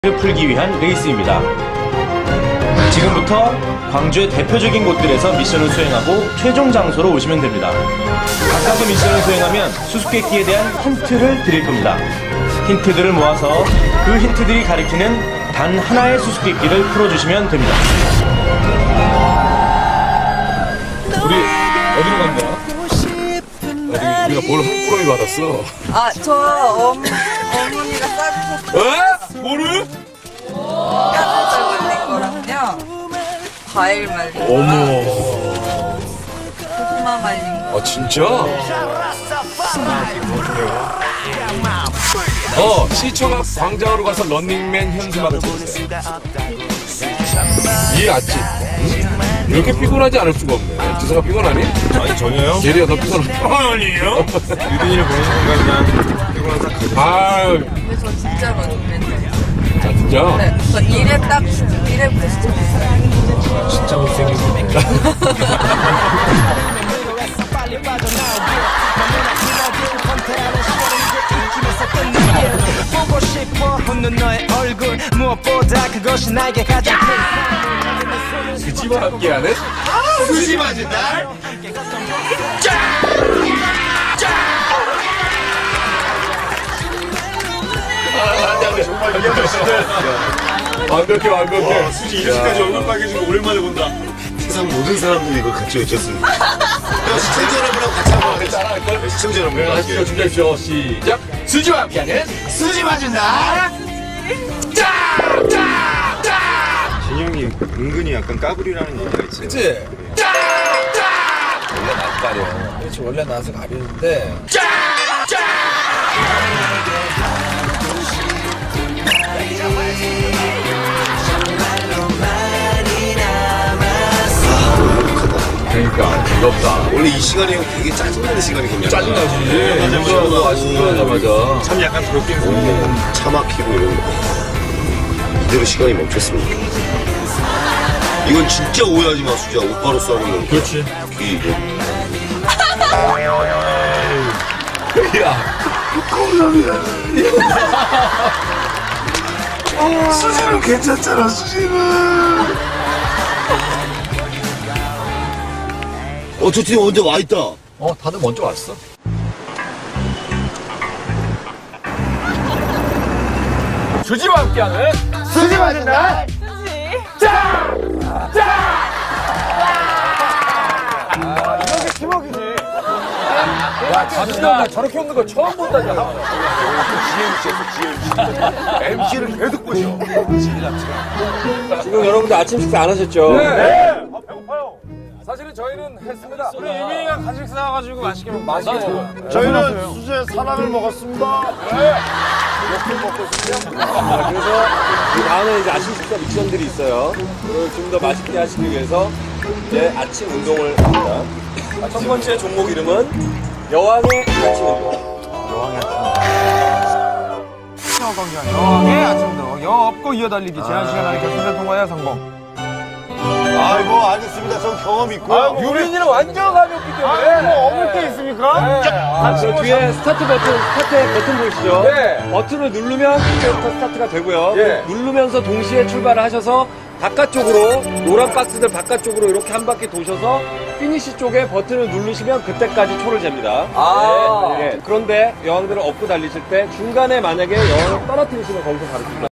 를 풀기 위한 레이스입니다. 지금부터 광주의 대표적인 곳들에서 미션을 수행하고 최종 장소로 오시면 됩니다. 각각의 미션을 수행하면 수수께끼에 대한 힌트를 드릴 겁니다. 힌트들을 모아서 그 힌트들이 가리키는 단 하나의 수수께끼를 풀어주시면 됩니다. 우리 어디로 간 거야? 우리가 뭘 헛구렁이 받았어? 아, 저 어머니가 싸주셨어요. 에? 뭐를? 뼈살 말린 거랑요. 과일 말린 거랑 어머. 고구마 말린 거. 아 진짜? 시청 앞 광장으로 가서 런닝맨 현수막을 찍었어요. 이 아침 이렇게 피곤하지 않을 수가 없네. 지성아 피곤하니? 아니 전혀요. 예리야 너 피곤하니? 아니에요. 유빈이를 보는 순간 그냥 피곤한 싹 아유 근데 저 진짜 런닝맨이에요. 아 진짜? 네, 저 일에 부딪혔어요. 진짜 못생기고. 보고 싶어 웃는 너의 얼굴 무엇보다 그것이 나에게 가장 그지와 함께하는 수지 맞은 날. 정말 이해할 수 완벽해. 수지 이렇게까지 얼굴 빨개진 거 오랜만에 본다. 세상 모든 사람들이 이걸 같이 외쳤습니다. 시청자 여러분하고 같이 한번 하겠습니다. 시청자 여러분과 하시죠. 함께. 준비하십시오. 시작. 수지와 함께하는 수지 맞은 날. 진영이 은근히 약간 까불이라는 얘기가 있어요. 그치? 원래 나서 가려. 그렇지, 원래 나서 가리는데. 그러니까 부럽다. 원래 이 시간이 되게 짜증나는 시간이거든요. 짜증나지. 맞아. 아쉽다자마자. 참 약간 그렇게 차 막히고 이런 거. 이대로 시간이 멈췄으면 좋겠어. 이건 진짜 오해하지 마, 수지야. 오빠로서 하는 거니까. 그렇지. 이거. 야. 수지는 괜찮잖아, 수지는. 저 팀 언제 와 있다. 다들 먼저 왔어. 수지와 함께하는 수지 맞은 날 야, 잠시만, 나 저렇게 웃는 거 처음 본다잖아. MC를 계속 보셔. 지금 여러분들 아침 식사 안 하셨죠? 사실은 저희는 했습니다. 우리 유민이가 간식 사와가지고 맛있게 먹고 맞아요. 저희는 수지의 사랑을 먹었습니다. 그래서 이 다음에 이제 아침 식사 미션들이 있어요. 그걸 좀 더 맛있게 하시기 위해서 이제 아침 운동을 합니다. 첫 번째 종목 이름은 여왕의 아침 운동. 여왕의 아침 운동 여 업고 이어달리기 제한 시간 안에 결승전 통과해야 성공. 아이고, 알겠습니다. 전 경험 있고요. 유민이는 완전 가볍기 때문에. 어물 게 있습니까? 그 뒤에 스타트 버튼 보이시죠? 네. 버튼을 누르면 그때부터 스타트가 되고요. 예. 누르면서 동시에 출발을 하셔서 바깥쪽으로 노란 박스들 바깥쪽으로 이렇게 한 바퀴 도셔서 피니시 쪽에 버튼을 누르시면 그때까지 초를 잽니다. 네. 그런데 여왕들을 업고 달리실 때 중간에 만약에 여왕을 떨어뜨리시면 거기서 바로 출발.